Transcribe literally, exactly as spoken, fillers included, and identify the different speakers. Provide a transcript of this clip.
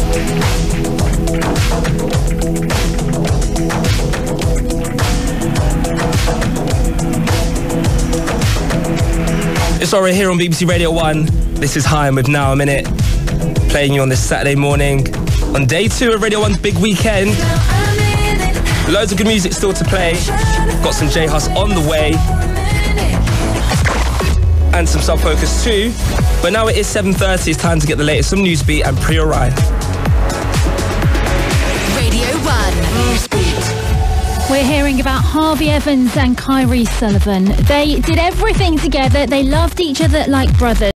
Speaker 1: It's alright here on B B C Radio one. This is High, and with Now a Minute, playing you on this Saturday morning on day two of Radio one's big weekend. Loads of good music still to play. Got some J-Hus on the way, and some Sub Focus too. But now it is seven thirty. It's time to get the latest from Newsbeat and Priya Rai.
Speaker 2: Radio one. Newsbeat.
Speaker 3: We're hearing about Harvey Evans and Kyrie Sullivan. They did everything together. They loved each other like brothers.